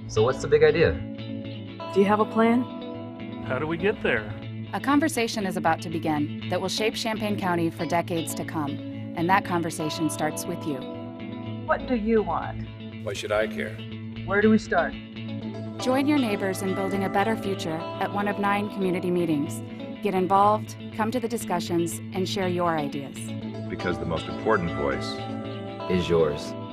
So what's the big idea? Do you have a plan? How do we get there? A conversation is about to begin that will shape Champaign County for decades to come, and that conversation starts with you. What do you want? Why should I care? Where do we start? Join your neighbors in building a better future at one of 9 community meetings. Get involved, come to the discussions, and share your ideas. Because the most important voice Is yours.